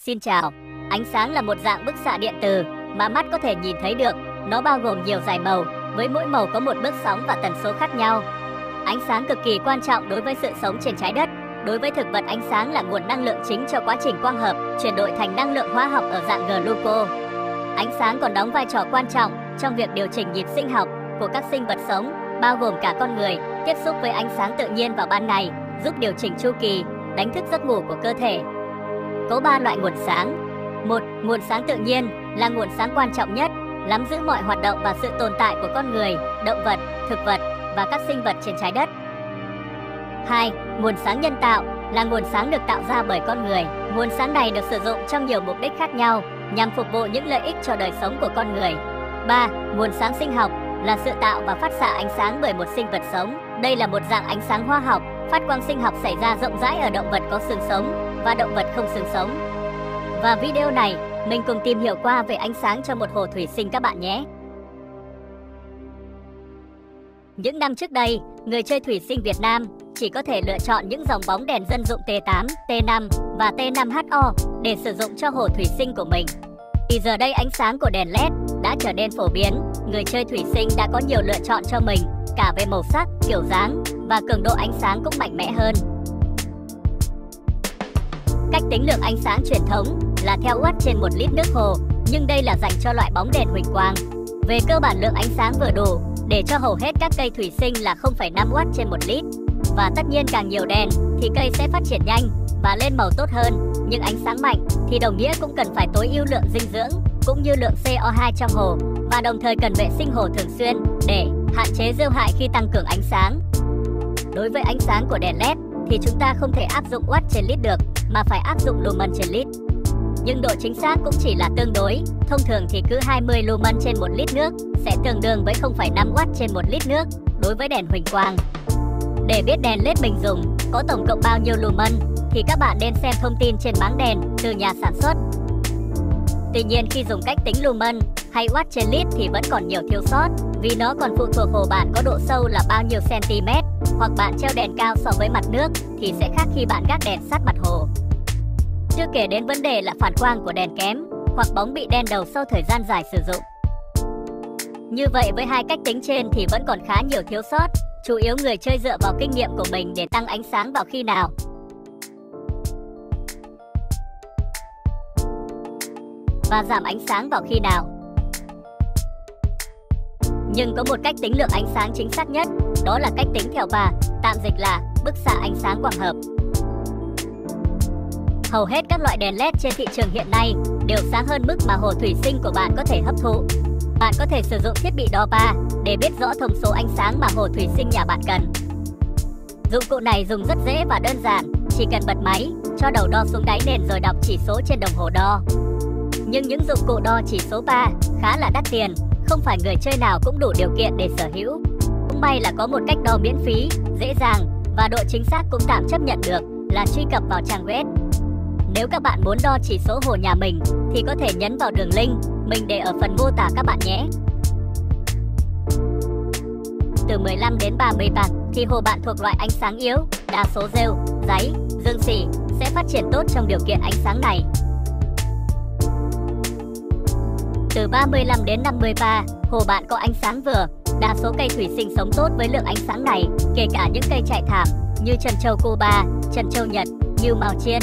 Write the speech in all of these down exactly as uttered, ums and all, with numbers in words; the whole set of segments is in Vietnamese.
Xin chào. Ánh sáng là một dạng bức xạ điện từ mà mắt có thể nhìn thấy được. Nó bao gồm nhiều dải màu, với mỗi màu có một bước sóng và tần số khác nhau. Ánh sáng cực kỳ quan trọng đối với sự sống trên trái đất. Đối với thực vật, ánh sáng là nguồn năng lượng chính cho quá trình quang hợp, chuyển đổi thành năng lượng hóa học ở dạng gluco. Ánh sáng còn đóng vai trò quan trọng trong việc điều chỉnh nhịp sinh học của các sinh vật sống, bao gồm cả con người. Tiếp xúc với ánh sáng tự nhiên vào ban ngày giúp điều chỉnh chu kỳ, đánh thức giấc ngủ của cơ thể. Có ba loại nguồn sáng. Một, nguồn sáng tự nhiên là nguồn sáng quan trọng nhất, nắm giữ mọi hoạt động và sự tồn tại của con người, động vật, thực vật và các sinh vật trên trái đất. Hai, nguồn sáng nhân tạo là nguồn sáng được tạo ra bởi con người. Nguồn sáng này được sử dụng trong nhiều mục đích khác nhau nhằm phục vụ những lợi ích cho đời sống của con người. Ba, nguồn sáng sinh học là sự tạo và phát xạ ánh sáng bởi một sinh vật sống. Đây là một dạng ánh sáng hóa học, phát quang sinh học xảy ra rộng rãi ở động vật có xương sống và động vật không xương sống. Và video này, mình cùng tìm hiểu qua về ánh sáng cho một hồ thủy sinh các bạn nhé. Những năm trước đây, người chơi thủy sinh Việt Nam chỉ có thể lựa chọn những dòng bóng đèn dân dụng T tám, T năm và T năm H O để sử dụng cho hồ thủy sinh của mình. Thì giờ đây ánh sáng của đèn led đã trở nên phổ biến, người chơi thủy sinh đã có nhiều lựa chọn cho mình, cả về màu sắc, kiểu dáng và cường độ ánh sáng cũng mạnh mẽ hơn. Cách tính lượng ánh sáng truyền thống là theo watt trên một lít nước hồ, nhưng đây là dành cho loại bóng đèn huỳnh quang. Về cơ bản, lượng ánh sáng vừa đủ để cho hầu hết các cây thủy sinh là không phẩy năm watt trên một lít. Và tất nhiên càng nhiều đèn thì cây sẽ phát triển nhanh và lên màu tốt hơn, nhưng ánh sáng mạnh thì đồng nghĩa cũng cần phải tối ưu lượng dinh dưỡng cũng như lượng C O hai trong hồ, và đồng thời cần vệ sinh hồ thường xuyên để hạn chế rêu hại khi tăng cường ánh sáng. Đối với ánh sáng của đèn led thì chúng ta không thể áp dụng watt trên lít được, mà phải áp dụng lumen trên lít. Nhưng độ chính xác cũng chỉ là tương đối, thông thường thì cứ hai mươi lumen trên một lít nước sẽ tương đương với không phẩy năm watt trên một lít nước đối với đèn huỳnh quang. Để biết đèn led mình dùng có tổng cộng bao nhiêu lumen thì các bạn nên xem thông tin trên máng đèn từ nhà sản xuất. Tuy nhiên, khi dùng cách tính lumen hay watt trên lít thì vẫn còn nhiều thiếu sót, vì nó còn phụ thuộc hồ bạn có độ sâu là bao nhiêu cm, hoặc bạn treo đèn cao so với mặt nước thì sẽ khác khi bạn gác đèn sát mặt hồ. Chưa kể đến vấn đề là phản quang của đèn kém hoặc bóng bị đen đầu sau thời gian dài sử dụng. Như vậy, với hai cách tính trên thì vẫn còn khá nhiều thiếu sót, chủ yếu người chơi dựa vào kinh nghiệm của mình để tăng ánh sáng vào khi nào và giảm ánh sáng vào khi nào. Nhưng có một cách tính lượng ánh sáng chính xác nhất, đó là cách tính theo và, tạm dịch là bức xạ ánh sáng quang hợp. Hầu hết các loại đèn led trên thị trường hiện nay đều sáng hơn mức mà hồ thủy sinh của bạn có thể hấp thụ. Bạn có thể sử dụng thiết bị đo va để biết rõ thông số ánh sáng mà hồ thủy sinh nhà bạn cần. Dụng cụ này dùng rất dễ và đơn giản, chỉ cần bật máy, cho đầu đo xuống đáy nền rồi đọc chỉ số trên đồng hồ đo. Nhưng những dụng cụ đo chỉ số va khá là đắt tiền, không phải người chơi nào cũng đủ điều kiện để sở hữu. Cũng may là có một cách đo miễn phí, dễ dàng và độ chính xác cũng tạm chấp nhận được là truy cập vào trang web. Nếu các bạn muốn đo chỉ số hồ nhà mình thì có thể nhấn vào đường link mình để ở phần mô tả các bạn nhé. Từ mười lăm đến ba mươi watt thì hồ bạn thuộc loại ánh sáng yếu, đa số rêu, giấy, dương xì sẽ phát triển tốt trong điều kiện ánh sáng này. Từ ba mươi lăm đến năm mươi watt, hồ bạn có ánh sáng vừa, đa số cây thủy sinh sống tốt với lượng ánh sáng này, kể cả những cây chạy thảm như trân châu Cuba, trân châu Nhật, như mào chiên.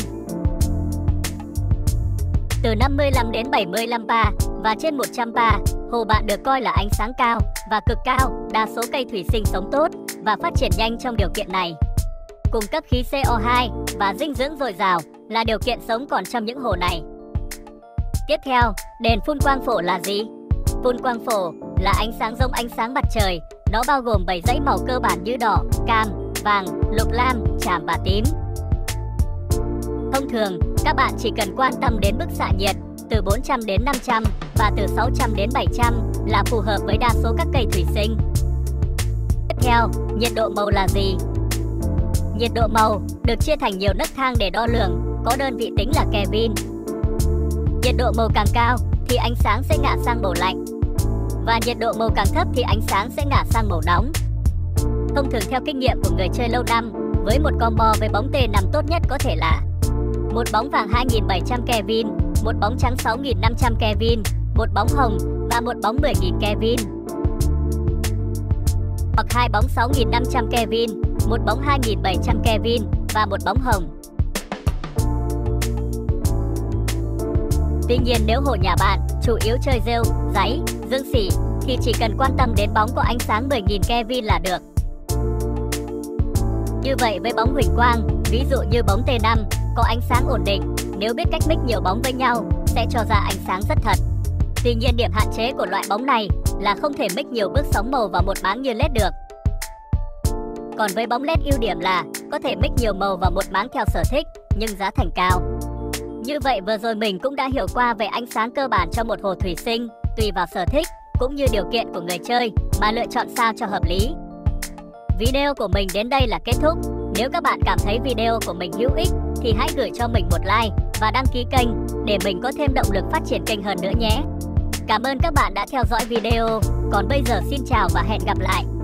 Từ năm mươi lăm đến bảy mươi lăm watt và trên một trăm watt, hồ bạn được coi là ánh sáng cao và cực cao, đa số cây thủy sinh sống tốt và phát triển nhanh trong điều kiện này. Cung cấp khí C O hai và dinh dưỡng dồi dào là điều kiện sống còn trong những hồ này. Tiếp theo, đèn phun quang phổ là gì? Phun quang phổ là ánh sáng giống ánh sáng mặt trời, nó bao gồm bảy dãy màu cơ bản như đỏ, cam, vàng, lục lam, tràm và tím. Thông thường, các bạn chỉ cần quan tâm đến bức xạ nhiệt từ bốn trăm đến năm trăm và từ sáu trăm đến bảy trăm là phù hợp với đa số các cây thủy sinh. Tiếp theo, nhiệt độ màu là gì? Nhiệt độ màu được chia thành nhiều nấc thang để đo lường, có đơn vị tính là Kelvin. Nhiệt độ màu càng cao thì ánh sáng sẽ ngả sang màu lạnh, và nhiệt độ màu càng thấp thì ánh sáng sẽ ngả sang màu nóng. Thông thường theo kinh nghiệm của người chơi lâu năm, với một combo với bóng T năm tốt nhất có thể là một bóng vàng hai nghìn bảy trăm Kelvin, một bóng trắng sáu nghìn năm trăm Kelvin, một bóng hồng và một bóng mười nghìn Kelvin. Hoặc hai bóng sáu nghìn năm trăm Kelvin, một bóng hai nghìn bảy trăm Kelvin và một bóng hồng. Tuy nhiên nếu hồ nhà bạn chủ yếu chơi rêu, giấy, dương xỉ thì chỉ cần quan tâm đến bóng có ánh sáng mười nghìn Kelvin là được. Như vậy với bóng huỳnh quang, ví dụ như bóng T năm, có ánh sáng ổn định, nếu biết cách mix nhiều bóng với nhau sẽ cho ra ánh sáng rất thật. Tuy nhiên điểm hạn chế của loại bóng này là không thể mix nhiều bước sóng màu vào một máng như led được. Còn với bóng led ưu điểm là có thể mix nhiều màu vào một máng theo sở thích, nhưng giá thành cao. Như vậy vừa rồi mình cũng đã hiểu qua về ánh sáng cơ bản cho một hồ thủy sinh, tùy vào sở thích cũng như điều kiện của người chơi mà lựa chọn sao cho hợp lý. Video của mình đến đây là kết thúc. Nếu các bạn cảm thấy video của mình hữu ích thì hãy gửi cho mình một like và đăng ký kênh để mình có thêm động lực phát triển kênh hơn nữa nhé. Cảm ơn các bạn đã theo dõi video. Còn bây giờ xin chào và hẹn gặp lại.